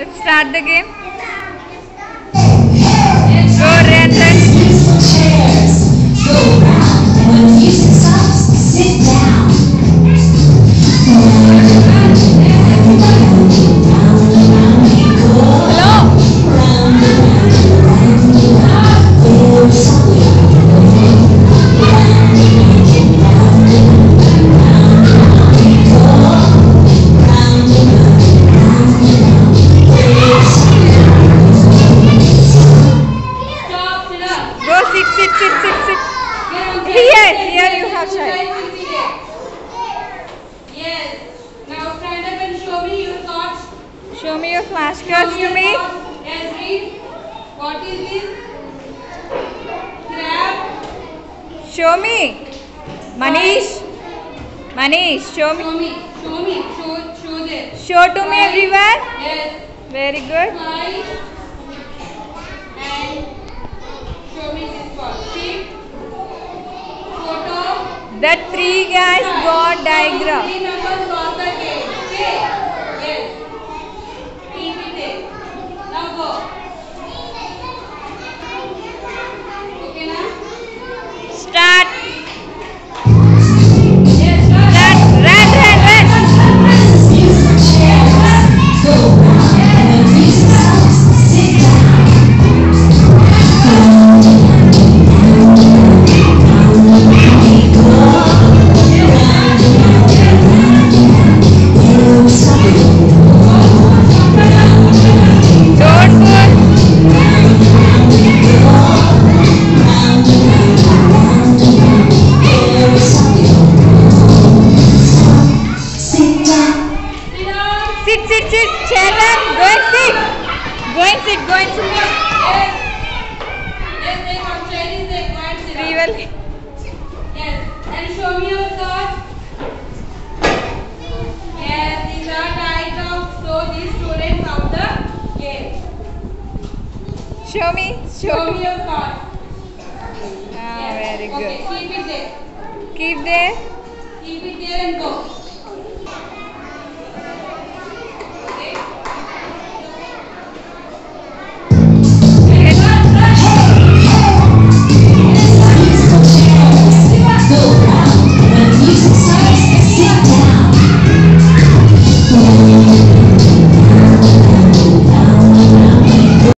Start the game. Go, run, run. Go round, and when the music stops, sit down. Sit. Here you have child. Yes. Now stand up and show me your thoughts. Show me your flashcards to me. Yes, read. What is this? Crab. Show me. Manish, show me. Show there. Show to me everyone. Yes. Very good. Smile. And show me this ball. Sheep. Photo. The three guys got diagram. Three numbers got the game. Okay. Yes. Keep it there. Now go. Okay now? Start. Yes, start. Run. Go round, and when the music stops, sit down. Don't move. Sit down. Sit down. Sit. Children, go and sit. Yes. Yes, they got Chinese, they got sit down. Really? Yes. And show me your thoughts. Yes, these are diagrams. So these students of the game. Show me. Show me your thoughts. Ah, very Okay, good. keep it there. Keep there. Keep it there and go.